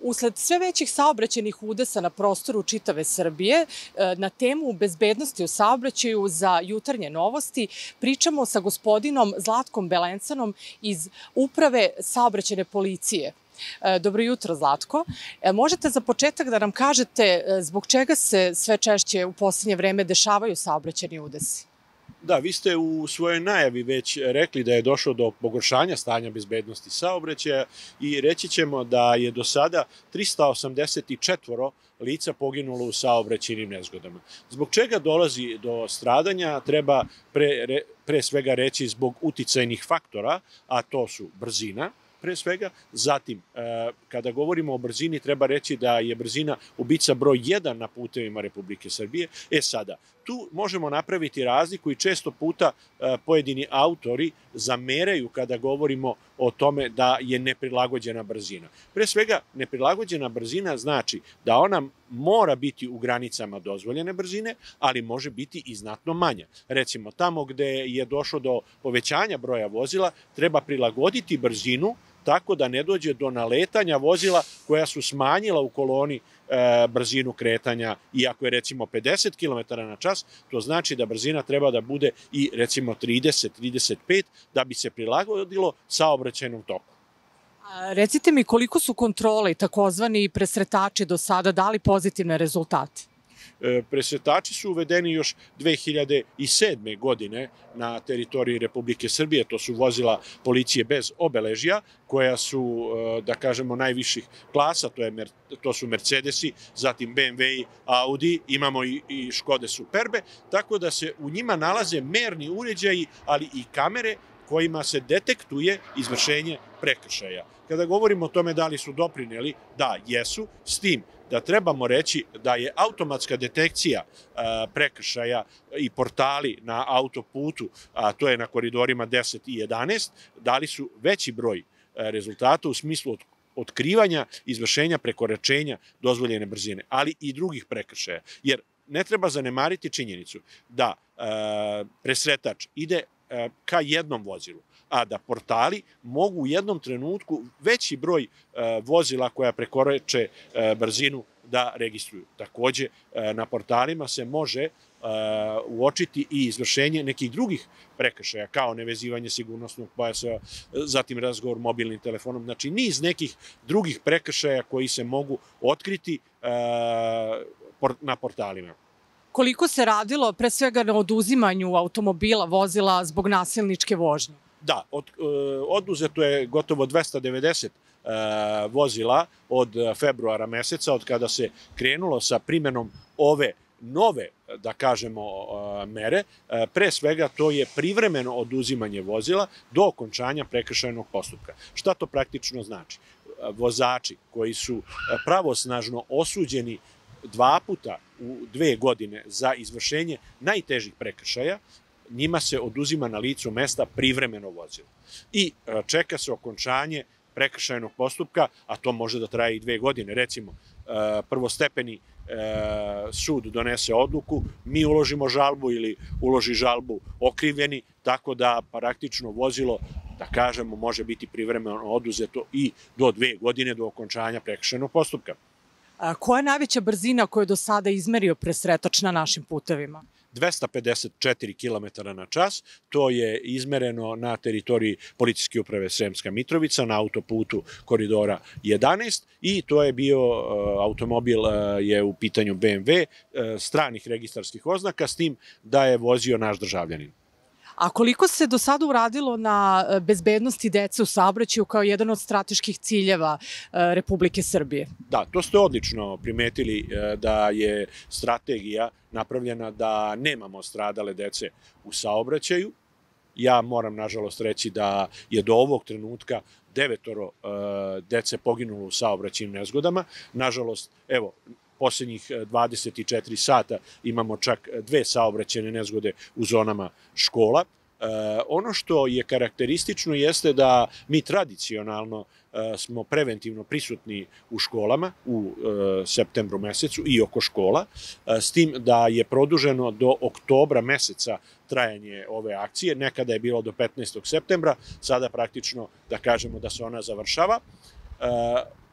Usled sve većih saobraćajnih udesa na prostoru čitave Srbije, na temu bezbednosti u saobraćaju za Jutarnje novosti pričamo sa gospodinom Zlatkom Belencanom iz Uprave saobraćajne policije. Dobro jutro, Zlatko. Možete za početak da nam kažete zbog čega se sve češće u poslednje vreme dešavaju saobraćajni udesi? Da, vi ste u svojoj najavi već rekli da je došlo do pogoršanja stanja bezbednosti saobraćaja i reći ćemo da je do sada 384 lica poginulo u saobraćajnim nezgodama. Zbog čega dolazi do stradanja treba pre svega reći zbog uticajnih faktora, a to su brzina, pre svega. Zatim, kada govorimo o brzini, treba reći da je brzina ubica broj 1 na putevima Republike Srbije. Sada, tu možemo napraviti razliku i često puta pojedini autori zameraju kada govorimo o tome da je neprilagođena brzina. Pre svega, neprilagođena brzina znači da ona mora biti u granicama dozvoljene brzine, ali može biti i znatno manja. Recimo, tamo gde je došlo do povećanja broja vozila, treba prilagoditi brzinu tako da ne dođe do naletanja vozila koja su smanjila u koloni brzinu kretanja. Iako je recimo 50 km na čas, to znači da brzina treba da bude i recimo 30-35 da bi se prilagodilo saobraćajnom toku. Recite mi koliko su kontrole i takozvani presretači do sada dali pozitivne rezultate? Presretači su uvedeni još 2007. godine na teritoriji Republike Srbije. To su vozila policije bez obeležja, koja su, da kažemo, najviših klasa, to su Mercedesi, zatim BMW, Audi, imamo i Škode Superbe, tako da se u njima nalaze merni uređaji, ali i kamere kojima se detektuje izvršenje prekršaja. Kada govorimo o tome da li su doprineli, da, jesu, s tim da trebamo reći da je automatska detekcija prekršaja i portali na autoputu, a to je na koridorima 10 i 11, dali su veći broj rezultata u smislu otkrivanja izvršenja prekoračenja dozvoljene brzine, ali i drugih prekršaja. Jer ne treba zanemariti činjenicu da presretač ide ka jednom vozilu, a da portali mogu u jednom trenutku veći broj vozila koja prekorače brzinu da registruju. Takođe, na portalima se može uočiti i izvršenje nekih drugih prekršaja, kao nevezivanje sigurnosnog pojasa, zatim razgovor mobilnim telefonom, znači niz nekih drugih prekršaja koji se mogu otkriti na portalima. Koliko se radilo pre svega na oduzimanju automobila, vozila zbog nasilničke vožnje? Da, oduzeto je gotovo 290 vozila od februara meseca, od kada se krenulo sa primenom ove nove, da kažemo, mere. Pre svega to je privremeno oduzimanje vozila do okončanja prekršajnog postupka. Šta to praktično znači? Vozači koji su pravosnažno osuđeni 2 puta u 2 godine za izvršenje najtežih prekršaja, njima se oduzima na licu mesta privremeno vozilo. I čeka se okončanje prekršajnog postupka, a to može da traje i 2 godine. Recimo, prvostepeni sud donese odluku, mi uložimo žalbu ili uloži žalbu okrivljeni, tako da praktično vozilo, da kažemo, može biti privremeno oduzeto i do 2 godine do okončanja prekršajnog postupka. Koja je najveća brzina koju je do sada izmerio presretač na našim putevima? 254 km na čas, to je izmereno na teritoriji Policijske uprave Sremska Mitrovica, na autoputu koridora 11 i to je bio automobil, je u pitanju BMW, stranih registarskih oznaka, s tim da je vozio naš državljanin. A koliko se do sada uradilo na bezbednosti dece u saobraćaju kao jedan od strateških ciljeva Republike Srbije? Da, to ste odlično primetili da je strategija napravljena da nemamo stradale dece u saobraćaju. Ja moram, nažalost, reći da je do ovog trenutka 9 dece poginulo u saobraćajnim nezgodama. Nažalost, evo, poslednjih 24 sata imamo čak 2 saobraćajne nezgode u zonama škola. Ono što je karakteristično jeste da mi tradicionalno smo preventivno prisutni u školama u septembru mesecu i oko škola, s tim da je produženo do oktobra meseca trajanje ove akcije. Nekada je bilo do 15. septembra, sada praktično da kažemo da se ona završava.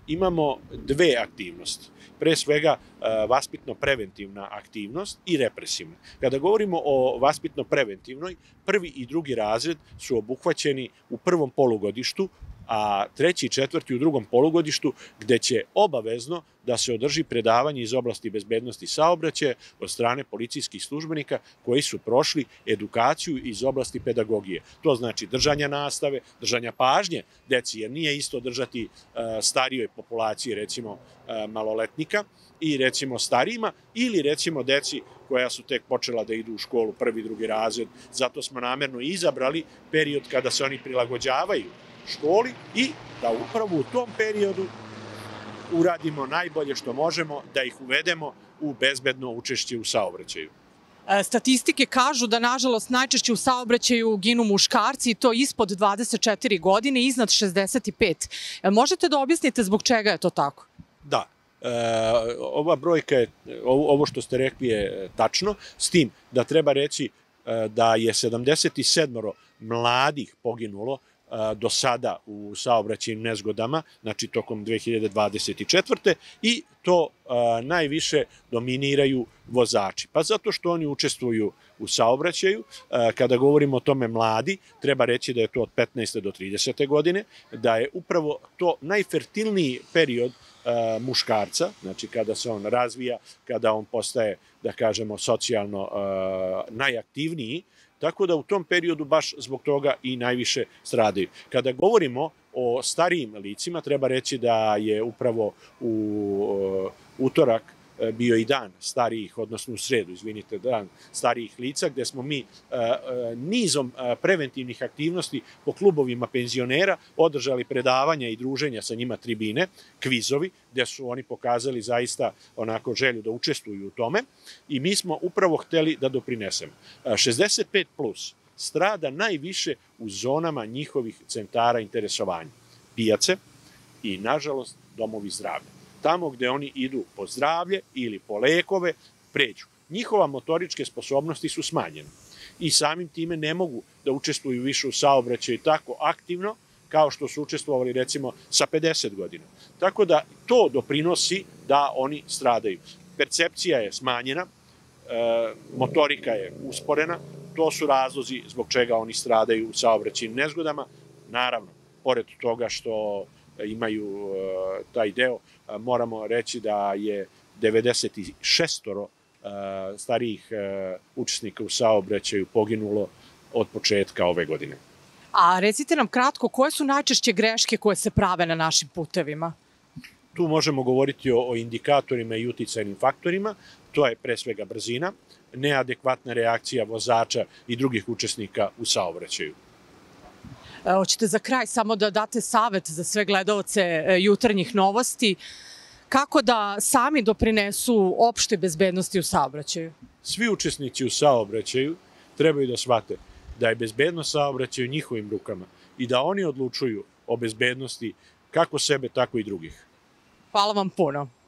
imamo dve aktivnosti. Pre svega, vaspitno-preventivna aktivnost i represivna. Kada govorimo o vaspitno-preventivnoj, prvi i drugi razred su obuhvaćeni u prvom polugodištu, a treći i četvrti u drugom polugodištu, gde će obavezno da se održi predavanje iz oblasti bezbednosti saobraćaja od strane policijskih službenika koji su prošli edukaciju iz oblasti pedagogije. To znači držanja nastave, držanja pažnje deci, jer nije isto držati starijoj populaciji, recimo maloletnika, i recimo starijima, ili recimo deci koja su tek počela da idu u školu, prvi, drugi razred. Zato smo namerno izabrali period kada se oni prilagođavaju školi i da upravo u tom periodu uradimo najbolje što možemo da ih uvedemo u bezbedno učešće u saobraćaju. Statistike kažu da, nažalost, najčešće u saobraćaju ginu muškarci i to ispod 24 godine, iznad 65. Možete da objasnite zbog čega je to tako? Da. Ova brojka je, ovo što ste rekli je tačno, s tim da treba reći da je 77 mladih poginulo do sada u saobraćajnim nezgodama, znači tokom 2024. i to najviše dominiraju vozači. Pa zato što oni učestvuju u saobraćaju. Kada govorimo o tome mladi, treba reći da je to od 15. do 30. godine, da je upravo to najfertilniji period muškarca, znači kada se on razvija, kada on postaje, da kažemo, socijalno najaktivniji, tako da u tom periodu baš zbog toga i najviše stradaju. Kada govorimo o starijim licima, treba reći da je upravo u utorak bio i dan starijih, odnosno u sredu, izvinite, dan starijih lica, gde smo mi nizom preventivnih aktivnosti po klubovima penzionera održali predavanja i druženja sa njima, tribine, kvizovi, gde su oni pokazali zaista onako želju da učestvuju u tome i mi smo upravo hteli da doprinesemo. 65 plus strada najviše u zonama njihovih centara interesovanja, pijace i, nažalost, domovi zdravlja. Tamo gde oni idu po zdravlje ili po lekove, pređu. Njihova motoričke sposobnosti su smanjene i samim time ne mogu da učestvuju više u saobraćaju tako aktivno kao što su učestvovali recimo sa 50 godina. Tako da to doprinosi da oni stradaju. Percepcija je smanjena, motorika je usporena, to su razlozi zbog čega oni stradaju u saobraćajnim nezgodama. Naravno, pored toga što imaju taj deo, moramo reći da je 96 starijih učesnika u saobraćaju poginulo od početka ove godine. A recite nam kratko, koje su najčešće greške koje se prave na našim putevima? Tu možemo govoriti o indikatorima i uticajnim faktorima. To je pre svega brzina, neadekvatna reakcija vozača i drugih učesnika u saobraćaju. Hoćete za kraj samo da date savet za sve gledaoce jutarnjih novosti, kako da sami doprinesu opštoj bezbednosti u saobraćaju? Svi učesnici u saobraćaju trebaju da shvate da je bezbednost saobraćaja u njihovim rukama i da oni odlučuju o bezbednosti kako sebe, tako i drugih. Hvala vam puno.